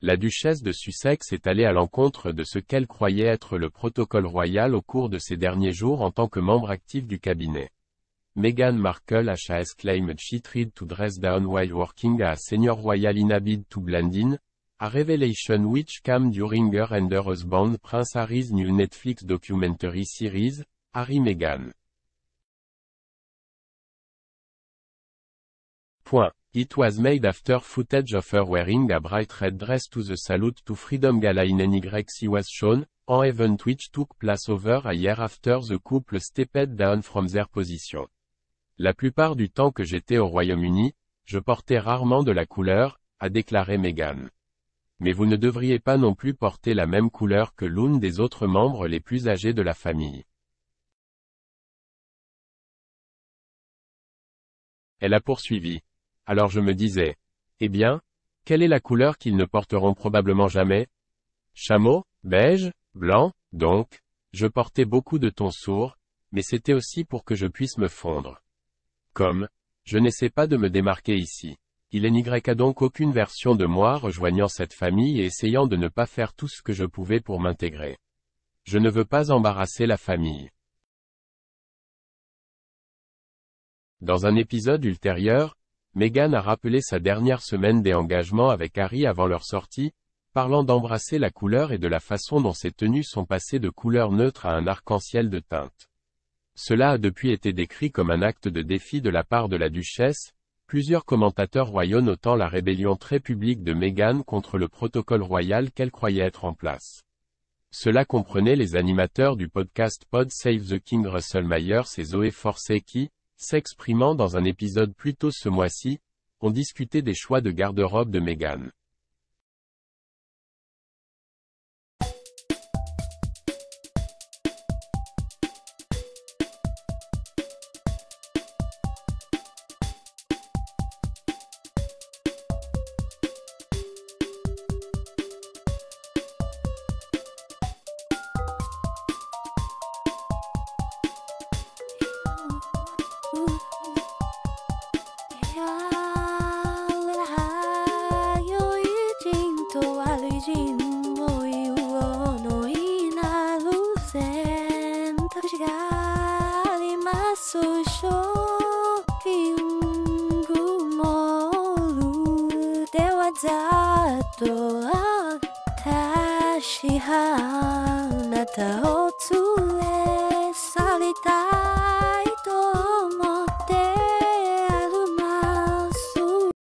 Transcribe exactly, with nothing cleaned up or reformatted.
La duchesse de Sussex est allée à l'encontre de ce qu'elle croyait être le protocole royal au cours de ces derniers jours en tant que membre actif du cabinet. Meghan Markle has claimed she tried to dress down while working as senior royal in a bid to blend in, a revelation which came during her and her husband Prince Harry's new Netflix documentary series, Harry Meghan. Point. It was made after footage of her wearing a bright red dress to the Salute to Freedom Gala in N Y C was shown, an event which took place over a year after the couple stepped down from their position. La plupart du temps que j'étais au Royaume-Uni, je portais rarement de la couleur, a déclaré Meghan. Mais vous ne devriez pas non plus porter la même couleur que l'une des autres membres les plus âgés de la famille. Elle a poursuivi. Alors je me disais, eh bien, quelle est la couleur qu'ils ne porteront probablement jamais? Chameau, beige, blanc, donc, je portais beaucoup de tons sourds, mais c'était aussi pour que je puisse me fondre. Comme, je n'essaie pas de me démarquer ici. Il n'y a donc aucune version de moi rejoignant cette famille et essayant de ne pas faire tout ce que je pouvais pour m'intégrer. Je ne veux pas embarrasser la famille. Dans un épisode ultérieur, Meghan a rappelé sa dernière semaine des engagements avec Harry avant leur sortie, parlant d'embrasser la couleur et de la façon dont ses tenues sont passées de couleur neutre à un arc-en-ciel de teinte. Cela a depuis été décrit comme un acte de défi de la part de la duchesse, plusieurs commentateurs royaux notant la rébellion très publique de Meghan contre le protocole royal qu'elle croyait être en place. Cela comprenait les animateurs du podcast Pod Save the King Russell Myers et Zoe Forcey qui, s'exprimant dans un épisode plus tôt ce mois-ci, ont discuté des choix de garde-robe de Meghan. Tashi ha nata o tsue salita